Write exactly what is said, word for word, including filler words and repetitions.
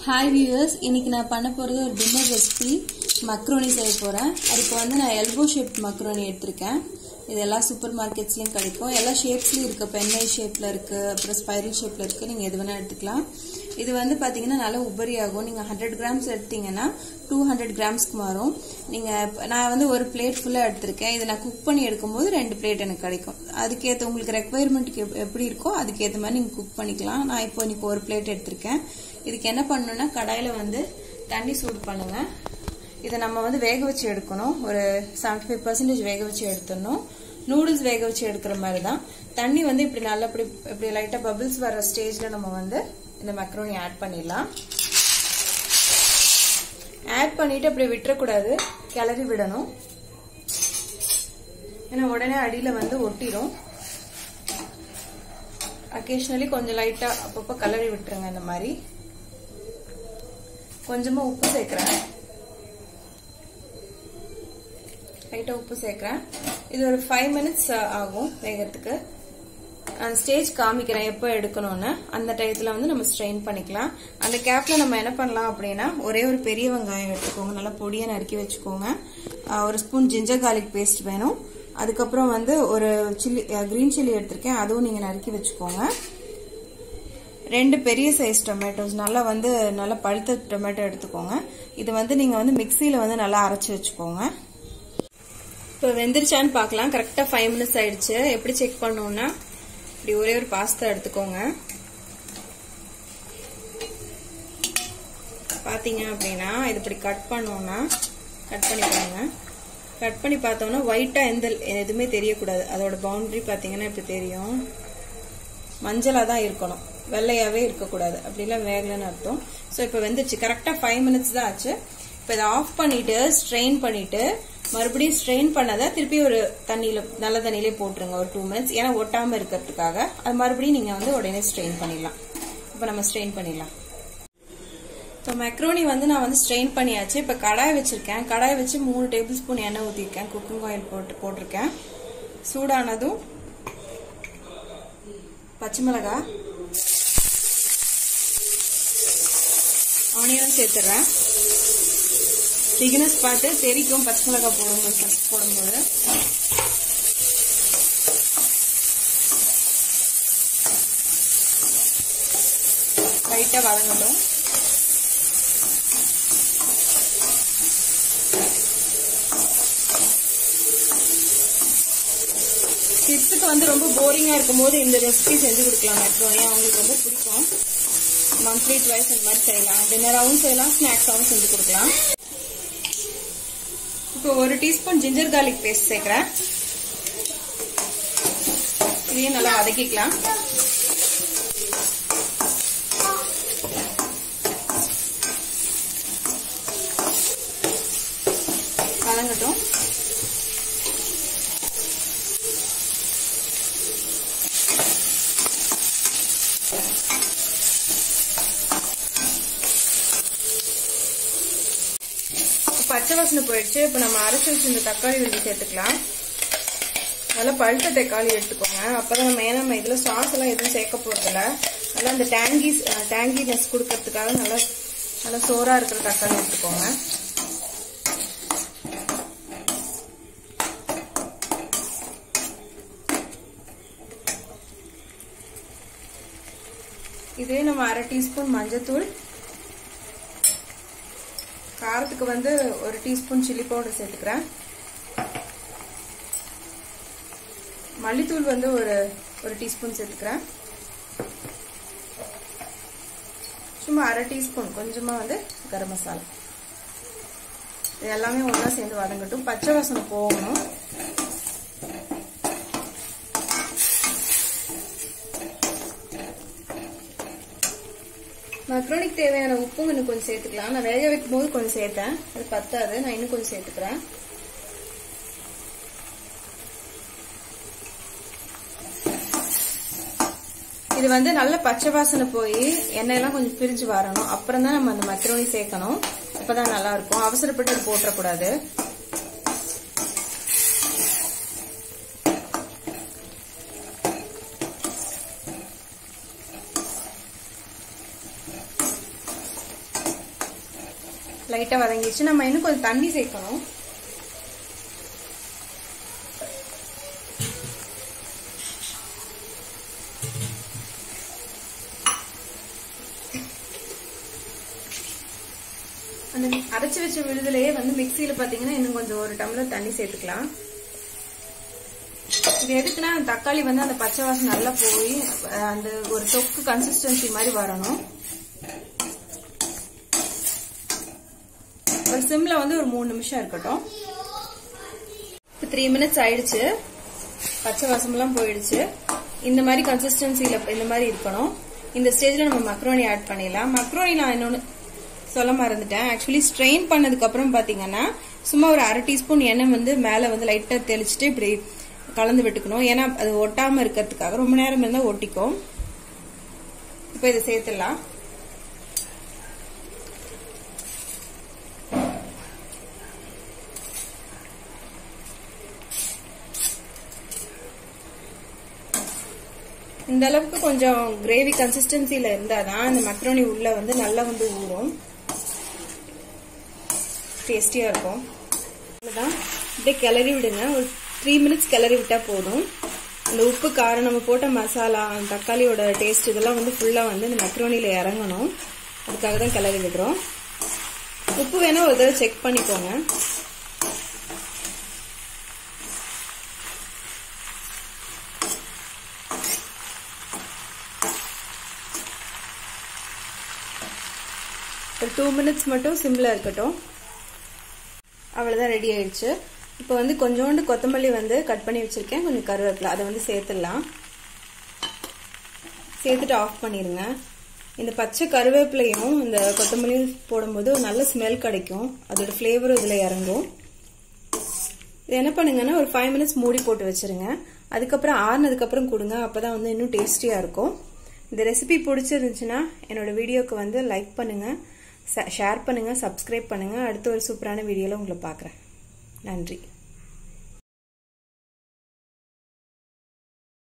Hi viewers, இன்னைக்கு நான் பண்ண போறது ஒரு டின்னர் ரெசிபி மக்ரோனி செய்ய போறேன். அதுக்கு வந்து நான் எல்போ ஷேப் மக்ரோனி எடுத்துர்க்கேன். இதெல்லாம் சூப்பர் மார்க்கெட்ஸ்லயும் கிடைக்கும். எல்லா ஷேப்ஸ்லயும் இருக்கு. பென்னை ஷேப்ல இருக்கு, அப்புறம் ஸ்பைரல் ஷேப்ல இருக்கு. நீங்க எது வேணா எடுத்துக்கலாம். இது வந்து பாத்தீங்கன்னா நல்ல உபரி ஆகும். நீங்க நூறு கிராம்ஸ் எடுத்தீங்கன்னா இருநூறு கிராம்ஸ்க்கு மாறும். நீங்க நான் வந்து ஒரு பிளேட் ஃபுல்லா எடுத்துர்க்கேன். இத நான் குக் பண்ணி எடுக்கும்போது ரெண்டு பிளேட் எனக்கு கிடைக்கும். அதுக்கு ஏத்த உங்களுக்கு ரெக்வயர்மென்ட்க்கு எப்படி இருக்கோ அதுக்கு ஏத்த மாதிரி நீங்க குக் பண்ணிக்கலாம். நான் இப்போ இன்னைக்கு ஒரு பிளேட் எடுத்துர்க்கேன். இதுக்கு என்ன பண்ணனும்னா கடாயில வந்து தண்ணி சூடு பண்ணுங்க. இத நம்ம வந்து வேக வச்சு எடுக்கணும். ஒரு எழுபத்தி ஐந்து சதவீதம் வேக வச்சு எடுத்துறணும். நூடுல்ஸ் வேக வச்சு எடுக்கிற மாதிரி தான். தண்ணி வந்து இப்படி நல்லா இப்படி இப்படி லைட்டா பபிள்ஸ் வர ஸ்டேஜ்ல நம்ம வந்து இந்த மக்ரோனி ஆட் பண்ணிடலாம். ஆட் பண்ணிட்டு அப்படி விட்டுற கூடாது, கிளறி விடணும். ஏன்னா உடனே அடியில வந்து ஒட்டிடும். அகேஷனலி கொஞ்சம் லைட்டா அப்பப்ப கலரி விட்டுருங்க. இந்த மாதிரி கொஞ்சமா உப்பு சேர்க்கிறேன். லைட்டா உப்பு சேர்க்கிறேன். இது ஒரு ஃபைவ் மினிட்ஸ் ஆகும் வேகிறதுக்கு. அந்த ஸ்டேஜ் காமிக்கிறேன் எப்போ எடுக்கணும்னு. அந்த டயத்துல வந்து நம்ம ஸ்ட்ரெயின் பண்ணிக்கலாம். அந்த கேப்ல நம்ம என்ன பண்ணலாம் அப்படின்னா ஒரே ஒரு பெரிய வெங்காயம் எடுத்துக்கோங்க. நல்லா பொடியா நறுக்கி வச்சுக்கோங்க. ஒரு ஸ்பூன் ஜிஞ்சர் கார்லிக் பேஸ்ட் வேணும். அதுக்கப்புறம் வந்து ஒரு சில்லி கிரீன் சில்லி எடுத்திருக்கேன். அதுவும் நீங்க நறுக்கி வச்சுக்கோங்க. ரெண்டு பெரிய சைஸ் டொமேட்டோஸ் நல்லா வந்து நல்லா பழுத்த டொமேட்டோ எடுத்துக்கோங்க. இது வந்து நீங்க வந்து மிக்சியில வந்து நல்லா அரைச்சு வச்சுக்கோங்க. இப்போ வெந்திருச்சான்னு பார்க்கலாம். கரெக்டா ஃபைவ் மினிட்ஸ் ஆயிடுச்சு. எப்படி செக் பண்ணணும்னா இப்படி ஒரே ஒரு பாஸ்தா எடுத்துக்கோங்க. பாத்தீங்க அப்படின்னா இது இப்படி கட் பண்ணோம்னா கட் பண்ணி பாருங்க. கட் பண்ணி பார்த்தோம்னா ஒயிட்டா எந்த எதுவுமே தெரியக்கூடாது. அதோட பவுண்டரி பாத்தீங்கன்னா இப்படி தெரியும். மஞ்சளா தான் இருக்கணும், வெள்ளையாவே இருக்கக்கூடாது. அப்படிலாம் வேகலன்னு அர்த்தம். ஸோ இப்போ வெந்துருச்சு. கரெக்டா ஃபைவ் மினிட்ஸ் தான் ஆச்சு. இப்போ இதை ஆஃப் பண்ணிட்டு ஸ்ட்ரெயின் பண்ணிட்டு மறுபடியும் ஸ்ட்ரெயின் பண்ணதை திருப்பி ஒரு தண்ணியில நல்ல தண்ணியிலே போட்டுருங்க ஒரு டூ மினிட்ஸ். ஏன்னா ஒட்டாம இருக்கிறதுக்காக. அது மறுபடியும் நீங்க வந்து உடனே ஸ்ட்ரெயின் பண்ணிடலாம். இப்போ நம்ம ஸ்ட்ரெயின் பண்ணிடலாம். இப்போ மெக்ரோனி வந்து நான் வந்து ஸ்ட்ரெயின் பண்ணியாச்சு. இப்போ கடாய் வச்சிருக்கேன். கடாய் வச்சு மூணு டேபிள் ஸ்பூன் எண்ணெய் ஊற்றிருக்கேன். குக்கிங் ஆயில் போட்டு போட்டிருக்கேன். சூடானதும் பச்சை மிளகாய், ஆனியன் சேர்த்துறேன். திக்னஸ் பார்த்து தெரிக்கும் பச்சை மிளகாய் போடும்போது போடும்போது லைட்டா வதங்கட்டும். கிட்ஸுக்கு வந்து ரொம்ப போரிங்கா இருக்கும் போது இந்த ரெசிபி செஞ்சு கொடுக்கலாம். மெக்ரோனி அவங்களுக்கு ரொம்ப பிடிக்கும். மந்த்லி ட்வைஸ் இந்த மாதிரி செய்யலாம். டின்னராகவும் செய்யலாம், ஸ்நாக்ஸாகவும் செஞ்சு கொடுக்கலாம். இப்போ ஒரு டீஸ்பூன் ஜிஞ்சர் கார்லிக் பேஸ்ட் சேர்க்கிறேன். இதையும் நல்லா வதக்கிக்கலாம். வதங்கட்டும். பச்சை வாசனை போயிடுச்சு. இப்ப நம்ம அரைச்சு வச்சு இந்த தக்காளி விழுந்து சேர்த்துக்கலாம். நல்லா பழுத்த தக்காளி எடுத்துக்கோங்க. அப்பதான் நம்ம ஏன்னா நம்ம இதுல சாஸ் எல்லாம் எதுவும் சேர்க்க போறதில்ல. நல்லா இந்த டேங்கி டேங்கினஸ் கொடுக்கறதுக்காக நல்லா நல்லா சோறா இருக்கிற தக்காளி எடுத்துக்கோங்க. இதே நம்ம அரை டீஸ்பூன் மஞ்சத்தூள், காரத்துக்கு வந்து ஒரு டீஸ்பூன் சில்லி பவுடர் சேர்த்துக்கிறேன். மல்லித்தூள் வந்து ஒரு ஒரு டீஸ்பூன் சேர்த்துக்கிறேன். சும்மா அரை டீஸ்பூன் கொஞ்சமா வந்து கரம் மசாலா. இது எல்லாமே ஒண்ணா சேர்ந்து வதங்கட்டும். பச்சை வாசனை போகணும். மக்ரோனிக்கு தேவையான உப்பு இன்னும் கொஞ்சம் சேர்த்துக்கலாம். நான் வேக வைக்கும் போது கொஞ்சம் சேர்த்தேன், அது பத்தாது. நான் இன்னும் கொஞ்சம் சேர்த்துக்கிறேன். இது வந்து நல்ல பச்சை வாசனை போய் எண்ணெயெல்லாம் கொஞ்சம் பிரிஞ்சு வரணும். அப்புறம் தான் நம்ம அந்த மக்ரோனி சேர்க்கணும். அப்பதான் நல்லா இருக்கும். அவசரப்பட்டு அது போட்டக்கூடாது. லைட்டா வதங்கிடுச்சு. நம்ம இன்னும் கொஞ்சம் தண்ணி சேர்க்கணும். அந்த அரைச்சு வச்ச விழுதுலயே வந்து மிக்சியில பாத்தீங்கன்னா இன்னும் கொஞ்சம் ஒரு டம்ளர் தண்ணி சேர்த்துக்கலாம். இது எதுக்குன்னா தக்காளி வந்து அந்த பச்சை வாசம் நல்லா போய் அந்த ஒரு தொக்கு கன்சிஸ்டன்சி மாதிரி வரணும். ஒரு சிம்ல வந்து ஒரு மூணு நிமிஷம் இருக்கட்டும். இப்போ த்ரீ மினிட்ஸ் ஆயிடுச்சு. பச்சை வாசம் எல்லாம் போயிடுச்சு. இந்த மாதிரி கன்சிஸ்டன்சில இந்த மாதிரி இருக்கணும். இந்த ஸ்டேஜ்ல நம்ம மக்ரோனி ஆட் பண்ணிடலாம். மக்ரோனி நான் இன்னொன்னு சொல்ல மறந்துட்டேன். ஆக்சுவலி ஸ்ட்ரெயின் பண்ணதுக்கு அப்புறம் பாத்தீங்கன்னா சும்மா ஒரு அரை டீஸ்பூன் எண்ணெய் வந்து மேல வந்து லைட்டா தெளிச்சுட்டு இப்படி கலந்து விட்டுக்கணும். ஏன்னா அது ஒட்டாம இருக்கிறதுக்காக. ரொம்ப நேரம் இருந்தா ஒட்டிக்கும். இப்ப இதை சேர்த்துடலாம். இந்த அளவுக்கு கொஞ்சம் கிரேவி கன்சிஸ்டன்சில இருந்தாதான் இந்த மக்ரோனி உள்ள வந்து நல்லா வந்து ஊறும், டேஸ்டியா இருக்கும். அவ்வளவுதான். இப்படியே கிளறி விடுங்க. ஒரு த்ரீ மினிட்ஸ் கிளறி விட்டா போதும். அந்த உப்பு காரம் நம்ம போட்ட மசாலா தக்காளியோட டேஸ்ட் இதெல்லாம் வந்து ஃபுல்லா வந்து இந்த மக்ரோனில இறங்கணும். அதுக்காக தான் கிளறி விடுறோம். உப்பு வேணா ஒரு தடவை செக் பண்ணிக்கோங்க. ஒரு டூ மினிட்ஸ் மட்டும் சிம்ல இருக்கட்டும். அவ்வளவுதான், ரெடி ஆயிடுச்சு. இப்போ வந்து கொஞ்சோண்டு கொத்தமல்லி வந்து கட் பண்ணி வச்சிருக்கேன், கொஞ்சம் கருவேப்பிலை அதை வந்து சேர்த்துடலாம். சேர்த்துட்டு ஆஃப் பண்ணிருங்க. இந்த பச்சை கருவேப்பிலையும் இந்த கொத்தமல்லியும் போடும்போது ஒரு நல்ல ஸ்மெல் கிடைக்கும். அதோட ஃபிளேவரும் இதுல இறங்கும். இது என்ன பண்ணுங்கன்னா ஒரு ஃபைவ் மினிட்ஸ் மூடி போட்டு வச்சிருங்க. அதுக்கப்புறம் ஆறுனதுக்கு அப்புறம் கொடுங்க. அப்பதான் வந்து இன்னும் டேஸ்டியா இருக்கும். இந்த ரெசிபி பிடிச்சிருந்துச்சுன்னா என்னோட வீடியோக்கு வந்து லைக் பண்ணுங்க, ஷேர் பண்ணுங்க, சப்ஸ்கிரைப் பண்ணுங்க. அடுத்த ஒரு சூப்பரான வீடியோல உங்களை பார்க்குறேன். நன்றி.